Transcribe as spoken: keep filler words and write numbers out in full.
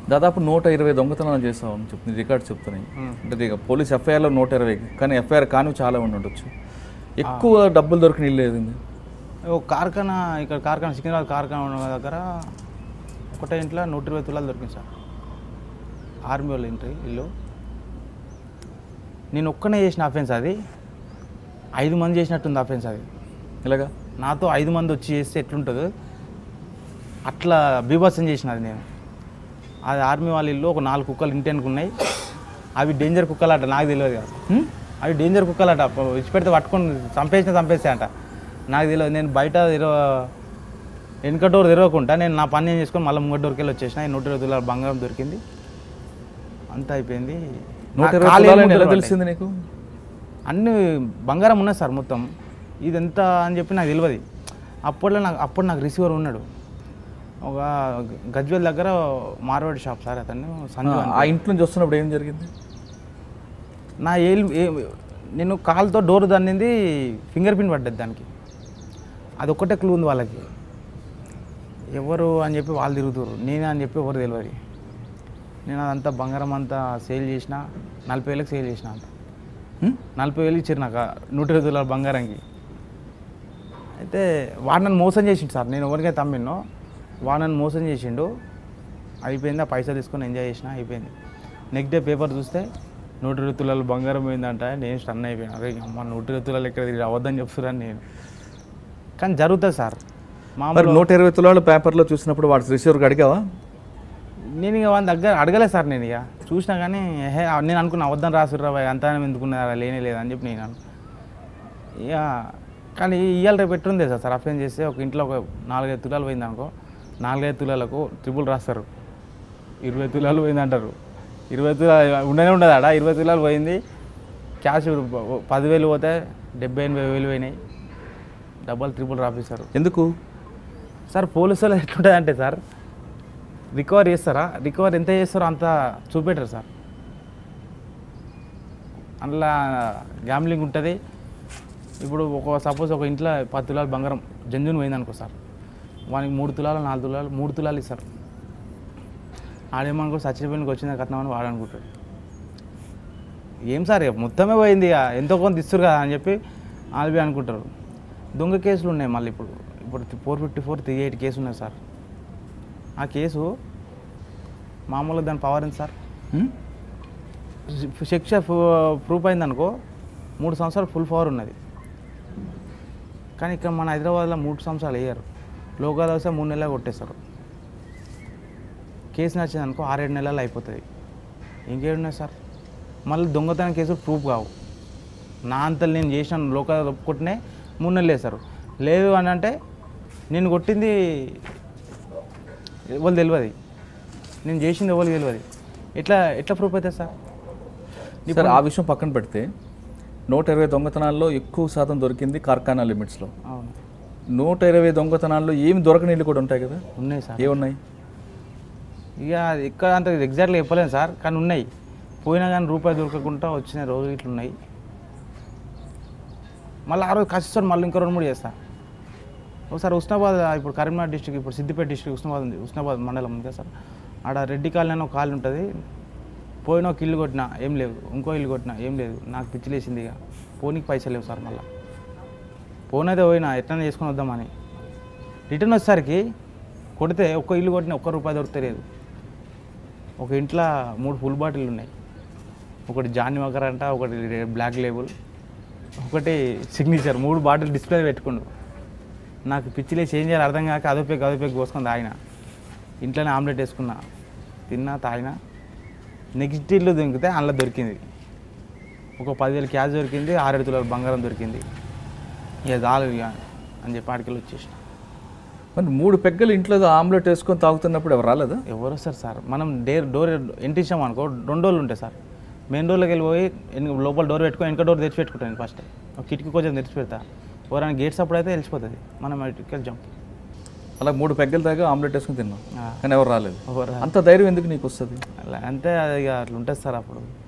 దాదాపు నూట ఇరవై దొంగతనాలు చేస్తామని చెప్తుంది రికార్డ్స్ చెప్తున్నాయి. అంటే ఇక పోలీస్ ఎఫ్ఐఆర్లో నూట ఇరవై కానీ ఎఫ్ఐఆర్ కానీ చాలా ఉండి ఉండొచ్చు. ఎక్కువ డబ్బులు దొరికిన ఇల్లు ఏది? ఒక కార్ఖానా ఇక్కడ కార్ఖానా సికింద్రాబాద్ కార్ఖానా ఉన్న దగ్గర ఒకటే ఇంట్లో నూట ఇరవై తులాలు దొరికింది సార్. ఆర్మీ వాళ్ళ ఇంటి ఇల్లు. నేను ఒక్కనే చేసిన అఫెన్స్ అది. ఐదు మంది చేసినట్టుంది అఫెన్స్ అది. ఇలాగా నాతో ఐదు మంది వచ్చి చేస్తే ఎట్లుంటుందో అట్లా బీభత్సం చేసిన అది నేను. అది ఆర్మీ వాళ్ళ ఇల్లు. ఒక నాలుగు కుక్కలు ఇంటికి ఉన్నాయి. అవి డేంజర్ కుక్కలు అట, నాకు తెలియదు కదా. అవి డేంజర్ కుక్కలు అట, విడిచిపెడితే పట్టుకొని చంపేసిన చంపేస్తే అంట, నాకు తెలియదు. నేను బయట తెరవ వెనుక డోర్ తెరవకుండా నేను నా పని నేను చేసుకొని మళ్ళీ ముంగ డోర్కి వెళ్ళి వచ్చేసిన. నూట ఇరవై తులాల బంగారం దొరికింది. అంతా అయిపోయింది. నూట ఇరవై తెలిసింది నీకు? అన్ని బంగారం ఉన్నాయి సార్ మొత్తం. ఇది ఎంత అని చెప్పి నాకు తెలియదు. అప్పట్లో నాకు అప్పుడు నాకు రిసీవర్ ఉన్నాడు ఒక గజ్వేల్ దగ్గర మార్వాడి షాప్ సార్. అతను సంజయ్. ఆ ఇంట్లో నుంచి వస్తున్నప్పుడు ఏం జరిగింది? నా ఏలు నేను కాలుతో డోర్ దన్నింది, ఫింగర్ ప్రింట్ పడ్డది దానికి. అది ఒక్కటే క్లూ ఉంది వాళ్ళకి. ఎవరు అని చెప్పి వాళ్ళు తిరుగుతారు, నేనే అని చెప్పి ఎవరు తెలియదు. నేను అదంతా బంగారం అంతా సేల్ చేసిన, నలభై వేలకు సేల్ చేసిన. అంత నలభై వేలు ఇచ్చారు నాకు నూట ఇరవై తులాల బంగారంకి. అయితే వాడు నన్ను మోసం చేసిండు సార్. నేను ఎవరికైతే తమ్మినో వాడు నన్ను మోసం చేసిండు. అయిపోయింది. ఆ పైసలు తీసుకొని ఎంజాయ్ చేసిన, అయిపోయింది. నెక్స్ట్ డే పేపర్ చూస్తే నూట ఇరవై తులాలు బంగారం పోయిందంట. నేను స్టన్ అయిపోయాను. అరే అమ్మ నూట ఇరవై తులాలు ఎక్కడ తిరిగి అవద్దని చెప్తున్నాను నేను. కానీ జరుగుతుంది సార్. మామూలు నూట ఇరవై తులాలు పేపర్లో చూసినప్పుడు వాడు రిసీవర్కి అడిగావా? నేను ఇక వాళ్ళ దగ్గర అడగలేదు సార్. నేను ఇక చూసినా కానీ హే నేను అనుకున్నా అవద్దని రాసుర్రా అంతా ఎందుకున్నారా, లేనే లేదా అని చెప్పి నేను ఇక. కానీ ఇవాళ రేపు ఎట్లుంది సార్ సార్ అఫెన్స్ చేస్తే ఒక ఇంట్లో ఒక నాలుగైదు తులాలు పోయింది అనుకో, నాలుగైదు తులాలకు ట్రిపుల్ రాస్తారు. ఇరవై తులాలు పోయింది అంటారు. ఇరవై తులాలు ఉండనే ఉండదు ఆడ. ఇరవై తులాలు పోయింది. క్యాష్ పదివేలు పోతే డెబ్బై ఎనభై వేలు పోయినాయి. డబ్బులు ట్రిపుల్ రాపిస్తారు. ఎందుకు సార్? పోలీసు వాళ్ళు ఎట్లుంటుంది అంటే సార్, రికవర్ చేస్తారా, రికవర్ ఎంత చేస్తారో అంత చూపెట్టరు సార్. అందులో గ్యామ్లింగ్ ఉంటుంది. ఇప్పుడు ఒక సపోజ్ ఒక ఇంట్లో పది తులాలు బంగారం జంజుని పోయింది అనుకో సార్, వానికి మూడు తులాలు నాలుగు తులాలు మూడు తులాలు ఇస్తారు. ఆడేమనుకో సచ్చిపోయినకి వచ్చింది కట్నామని వాడు అనుకుంటాడు. ఏం సార్ మొత్తమే పోయింది ఇక ఎంతో కొంత ఇస్తారు కదా అని చెప్పి ఆల్బీ అనుకుంటారు. దొంగ కేసులు ఉన్నాయి మళ్ళీ. ఇప్పుడు ఇప్పుడు four fifty four three eight case ఉన్నాయి సార్. ఆ కేసు మామూలుగా దాని పవర్ ఎంత సార్? శిక్ష ప్రూఫ్ అయిందనుకో మూడు సంవత్సరాలు ఫుల్ పవర్ ఉన్నది. కానీ ఇక్కడ మన హైదరాబాద్లో మూడు సంవత్సరాలు వేయరు. లోకల్ వస్తే మూడు నెలలు కొట్టేస్తారు. కేసు నచ్చింది అనుకో ఆరేడు నెలలు అయిపోతుంది. ఇంకేమున్నాయి సార్? మళ్ళీ దొంగతనం కేసులు ప్రూఫ్ కావు. నా అంతలు నేను చేసిన లోకల్ కొట్టినే మూడు నెలలు వేస్తారు. లేదు అని అంటే నేను కొట్టింది ఎవరు తెలియదు, నేను చేసింది ఎవరికి తెలియదు. ఎట్లా ఎట్లా ప్రూఫ్ అవుతుంది సార్? సార్ ఆ విషయం పక్కన పెడితే నూట ఇరవై దొంగతనాల్లో ఎక్కువ శాతం దొరికింది కార్ఖానా లిమిట్స్లో. అవును. నూట ఇరవై దొంగతనాల్లో ఏమి దొరకని ఇల్లు కూడా ఉంటాయి కదా? ఉన్నాయి సార్. ఏమున్నాయి? ఇక ఇక్కడ అంత ఎగ్జాక్ట్గా చెప్పలేను సార్, కానీ ఉన్నాయి. పోయినా కానీ రూపాయి దొరకకుండా వచ్చిన రోజులు ఇట్లా ఉన్నాయి. మళ్ళీ ఆ రోజు కష్టం మళ్ళీ ఇంకో రెండు మూడు చేస్తా. ఒకసారి ఉస్నాబాద్, ఇప్పుడు కరీంనగర్ డిస్ట్రిక్ట్, ఇప్పుడు సిద్దిపేట డిస్ట్రిక్ట్ ఉస్నాబాద్ ఉంది. ఉస్నాబాద్ మండలం ఉంది సార్. ఆడ రెడ్డి కాలనీ అని ఒక కాలనీ ఉంటుంది. పోయిన ఒక ఇల్లు కొట్టినా ఏం లేదు, ఇంకో ఇల్లు కొట్టినా ఏం లేదు. నాకు పిచ్చిలేసింది. ఇక పోనీకి పైసలు లేవు సార్. మళ్ళీ పోనైతే పోయినా ఎట్లా చేసుకొని వద్దామని రిటర్న్ వచ్చేసరికి కొడితే ఒక్క ఇల్లు కొట్టిన ఒక్క రూపాయి దొరికితే లేదు. ఒక ఇంట్లో మూడు ఫుల్ బాటిల్ ఉన్నాయి. ఒకటి జానీ వాకర్ అంట, ఒకటి బ్లాక్ లేబుల్, ఒకటి సిగ్నేచర్. మూడు బాటిల్ డిస్ప్లే పెట్టుకుండు. నాకు పిచ్చిలే చేంజ్ చేయాలి అర్థం కాక అదోపేకి అదోపేకి కోసుకొని తాగిన. ఇంట్లోనే ఆమ్లెట్ వేసుకున్నా, తిన్నా, తాగిన. నెక్స్ట్ ఇల్లు దొరికితే అందులో దొరికింది ఒక పదివేలు క్యాష్ దొరికింది, ఆరేడు తులాల బంగారం దొరికింది. ఇక చాలు ఇక అని చెప్పి ఆడికెళ్ళి వచ్చేసిన. మరి మూడు పెగ్గలు ఇంట్లో ఆమ్లెట్ వేసుకొని తాగుతున్నప్పుడు ఎవరు రాలేదా? ఎవరు వస్తారు సార్? మనం డేర్ డోర్ ఎంట్రీ ఇచ్చాం అనుకో రెండు డోర్లు ఉంటాయి సార్. మెయిన్ డోర్లోకి వెళ్ళిపోయి లోపల డోర్ పెట్టుకొని వెనక డోర్ తెరిచి పెట్టుకుంటాను. ఫస్ట్ ఒక కిటికీ కొంచెం తెరిచి పెడతా. ఎవరైనా గేట్స్ అప్పుడు అయితే తెలిసిపోతుంది, మనం ఇటుకెళ్ళి జంప్. అలా మూడు పెగ్గలు తాగా ఆమ్లెట్ వేసుకుని తిన్నాం, కానీ ఎవరు రాలేదు. ఎవరు అంత ధైర్యం ఎందుకు నీకు వస్తుంది? అలా అంతే, అది అట్లా ఉంటుంది సార్ అప్పుడు.